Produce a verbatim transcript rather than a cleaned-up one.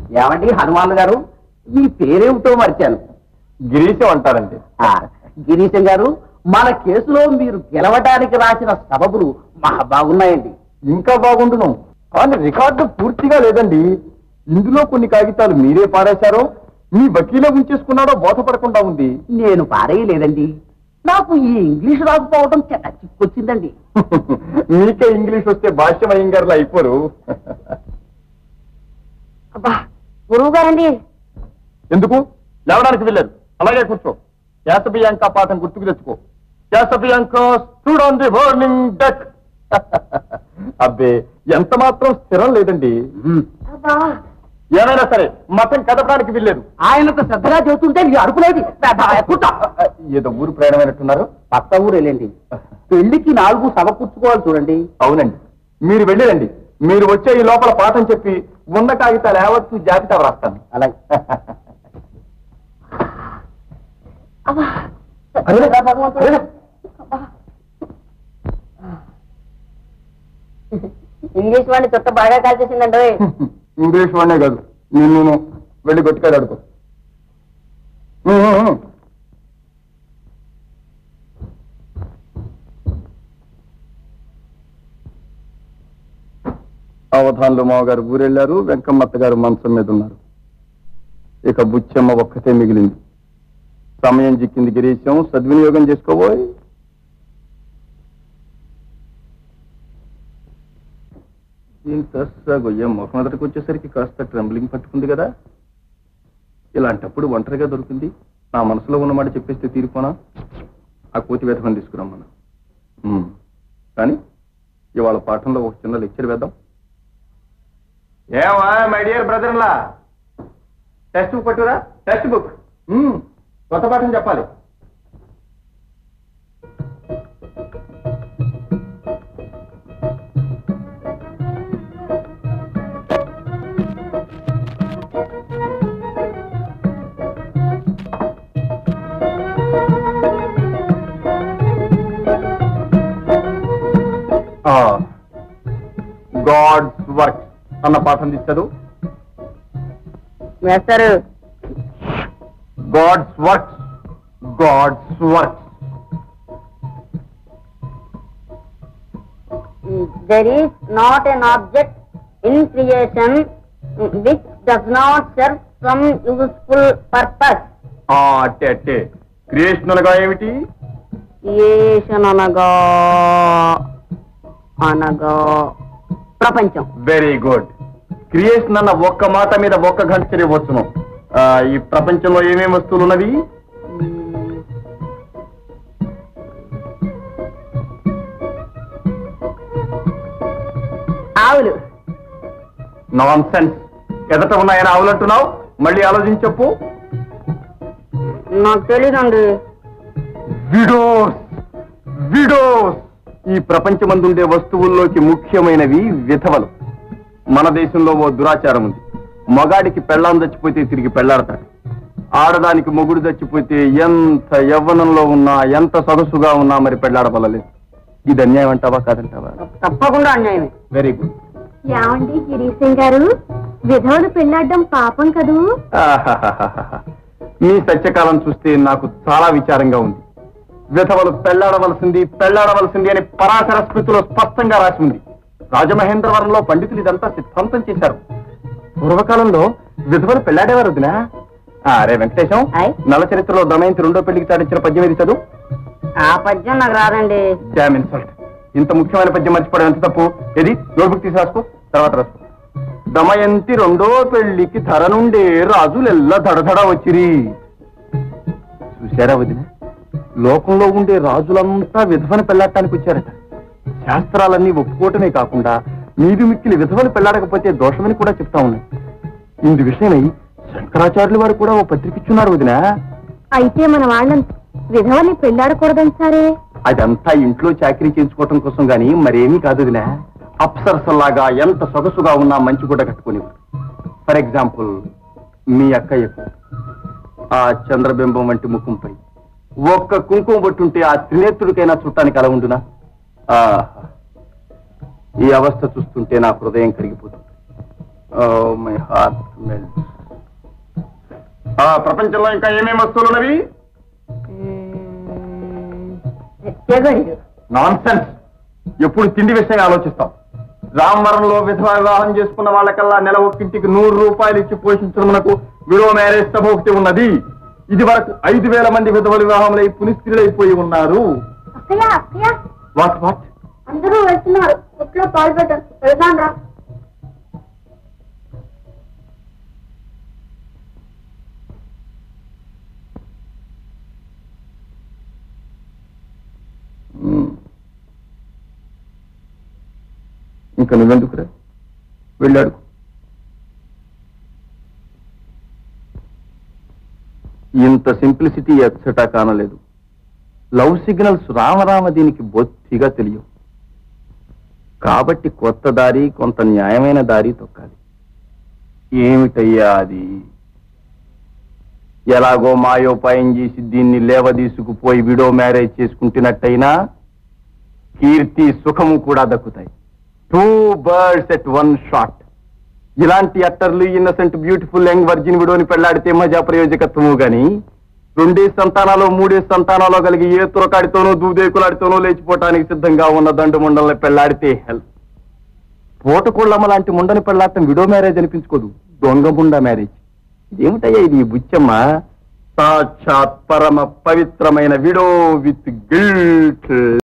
ఏమండి హనుమాన్ గారు, ఈ పేరేమిటో మర్చాను. గిరీశం అంటారండి. గిరీశం గారు, మన కేసులో మీరు గెలవడానికి రాసిన సబబులు మహా బాగున్నాయండి. ఇంకా బాగుండును, కానీ రికార్డు పూర్తిగా లేదండి. ఇందులో కొన్ని కాగితాలు మీరే పారేశారో మీ వకీలే ఉంచేసుకున్నాడో బోధపడకుండా ఉంది. నేను పారేయలేదండి, నాకు ఈ ఇంగ్లీష్ రాకపోవడం చెట్ట చిక్కొచ్చిందండి. మీకే ఇంగ్లీష్ వస్తే భాష్యం అయ్యంగారులు అయిపోరు. అబ్బా గురువు గారండి. ఎందుకు లేవడానికి వెళ్ళారు? అలాగే కూర్చో. యాసబియాంక పాఠం గుర్తుకు తెచ్చుకో. Casabianca stood on the burning deck. అబ్బే ఎంత మాత్రం స్థిరం లేదండి. ఏమైనా సరే మతం కదపడానికి వెళ్ళలేదు. ఆయనంత శ్రద్ధగా చెబుతుంటే నీ అడుపులేదు. ఏదో ఊరు ప్రయాణమైనట్టున్నారు. పక్క ఊరు వెళ్ళండి. పెళ్లికి నాలుగు సభ కూర్చుకోవాలి చూడండి. అవునండి, మీరు వెళ్ళిరండి. మీరు వచ్చే ఈ లోపల పాఠం చెప్పి ఉన్న కాగితాలు యావత్తు జాబితా వ్రాస్తాను. అలాగే. ఇంగ్లీష్ వాడిని చుట్ట బాగా కాల్చేసిందండి. ఇంగ్లీష్ వాడినే కాదు, నిన్ను వెళ్ళి గట్టిగా అడుగు. అవధాన్లు మావగారు ఊరెళ్ళారు, వెంకమ్మత్త గారు మంచం మీద ఉన్నారు. ఇక బుచ్చమ్మ ఒక్కతే మిగిలింది. సమయం చిక్కింది గిరీశం, సద్వినియోగం చేసుకోబోయ్. గొయ్యం ముఖం ఎదుటికి వచ్చేసరికి కాస్త ట్రంబ్లింగ్ పట్టుకుంది కదా. ఇలాంటప్పుడు ఒంటరిగా దొరికింది. నా మనసులో ఉన్నమాట చెప్పేస్తే తీరిపోనా? ఆ కోతి వేధమని తీసుకురమ్మన్నా. కానీ ఇవాళ పాఠంలో ఒక చిన్న లెక్చర్ వేద్దాం. ఏమా మై డియర్ బ్రదర్లా, టెక్స్ట్ బుక్ పట్టురా. టెక్స్ట్ బుక్ కొత్త పాఠం చెప్పాలి. గాడ్స్ వర్క్ అన్న పాఠం తీస్తారు. వేస్తారు. God's work, God's work. There is not an object in creation which does not serve some useful purpose. అట్టే అట్టే. క్రియేషన్ అనగా ఏమిటి? క్రియేషన్ అనగా అనగా ప్రపంచం. Very good. క్రియేషన్ అన్న ఒక్క మాట మీద ఒక్క గంట చదివచ్చును. ఈ ప్రపంచంలో ఏమేమి వస్తువులు ఉన్నవి? ఆవులు. Nonsense. ఎదట ఉన్నాయని ఆవులు అంటున్నావు? మళ్ళీ ఆలోచించి చెప్పు. నాకు తెలీదండి. Widows, widows. ఈ ప్రపంచమందుండే వస్తువుల్లోకి ముఖ్యమైనవి విధవలు. మన దేశంలో ఓ దురాచారం ఉంది. మగాడికి పెళ్ళాం చచ్చిపోతే తిరిగి పెళ్లాడతాడు. ఆడదానికి మొగుడు చచ్చిపోతే ఎంత యవ్వనంలో ఉన్నా, ఎంత సొగసుగా ఉన్నా మరి పెళ్లాడబలలేదు. ఇది అన్యాయం అంటావా కాదంటావా? తప్పకుండా అన్యాయమే. Very good. ఏమండి గిరీశం గారు, విధవలు పెళ్లాడడం పాపం కదూ? మీ సత్యకాలం చూస్తే నాకు చాలా విచారంగా ఉంది. విధవలు పెళ్లాడవలసింది పెళ్లాడవలసింది అని పరాశర స్మృతిలో స్పష్టంగా రాసి ఉంది. రాజమహేంద్రవరంలో పండితులు ఇదంతా సిద్ధాంతం చేశారు. పూర్వకాలంలో విధవలు పెళ్లాడేవారు వదినా. అరే వెంకటేశం, నల చరిత్రలో దమయంతి రెండో పెళ్లికి తాడించిన పద్యం ఏది చదువు. ఆ పద్యం నాకు రాదండి. Damn insult. ఇంత ముఖ్యమైన పద్యం మర్చిపోవడం ఎంత తప్పు. ఏది నోట్బుక్ తీసి రాసుకో, తర్వాత రాసుకో. దమయంతి రెండో పెళ్లికి ధర నుండే రాజులెల్లా దడదడ వచ్చిరి. చూశారా వదిన, లోకంలో ఉండే రాజులంతా విధవని పెళ్లాడటానికి వచ్చారట. శాస్త్రాలన్నీ ఒప్పుకోవటమే కాకుండా మీది మిక్కిలి విధవని పెళ్లాడకపోతే దోషమని కూడా చెప్తా ఉన్నాయి. ఇందు విషయమై శంకరాచార్యులు వారు కూడా ఓ పత్రికిచ్చున్నారు వదిన. అయితే మన వాళ్ళని విధవని పెళ్లాడకూడదంటారే? అదంతా ఇంట్లో చాకరీ చేయించుకోవటం కోసం గాని మరేమీ కాదు వదిన. అప్సరసల్లాగా ఎంత సొగసుగా ఉన్నా మంచి గుడ్డ కట్టుకునేవారు. ఫర్ ఎగ్జాంపుల్ మీ అక్కయ్యకు ఆ చంద్రబింబం వంటి ముఖంపై ఒక్క కుంకుమ బొట్టుంటే ఆ త్రినేత్రుడికైనా చుట్టానికి అలా ఉండునా? ఈ అవస్థ చూస్తుంటే నా హృదయం కరిగిపోతుంది. Oh my heart. ఆ ప్రపంచంలో ఇంకా ఏమేమి వస్తువులు ఉన్నవి? Nonsense. ఎప్పుడు తిండి విషయం ఆలోచిస్తాం. రామవరంలో విధవా వివాహం చేసుకున్న వాళ్ళకల్లా నెల ఒక్కింటికి నూరు రూపాయలు ఇచ్చి పోషించడం మనకు విడో మ్యారేజ్ సభోక్తి ఉన్నది. ఇది వరకు ఐదు వేల మంది విధవ వివాహంలో పునిస్త్రీలైపోయి ఉన్నారు. వాట్ వాట్ అందరూ వెళ్తున్నారు. ఒట్లో పాలు పెట్టారు. వెళ్దాం రా. ఇంకా నువ్వెందుకురా వెళ్ళాడు. ఇంత సింప్లిసిటీ ఎచ్చటా కానలేదు. లవ్ సిగ్నల్స్ రామరామ దీనికి బొత్తిగా తెలియవు. కాబట్టి కొత్త దారి, కొంత న్యాయమైన దారి తొక్కాలి. ఏమిటయ్యా అది? ఎలాగో మాయోపాయం చేసి దీన్ని లేవదీసుకుపోయి విడో మ్యారేజ్ చేసుకుంటున్నట్టయినా కీర్తి సుఖము కూడా దక్కుతాయి. Two birds at one shot. ఇలాంటి utterly innocent beautiful young virgin విడోని పెళ్లాడితే మజా ప్రయోజకత్వము గాని రెండే సంతానాలు మూడే సంతానాలు కలిగి ఏ తురకాడితోనో దూదేకులాడితోనో లేచిపోవటానికి సిద్ధంగా ఉన్న దండు ముండల్ని పెళ్లాడితే హెల్. పూటకోళ్ళమ్మ లాంటి ముండని పెళ్లాడటం విడో మ్యారేజ్ అనిపించుకోదు, దొంగ ముండ మ్యారేజ్. ఇదేమిటయ్యా ఇది బుచ్చమ్మ? సాక్షాత్ పరమ పవిత్రమైన విడో విత్ గిల్ట్.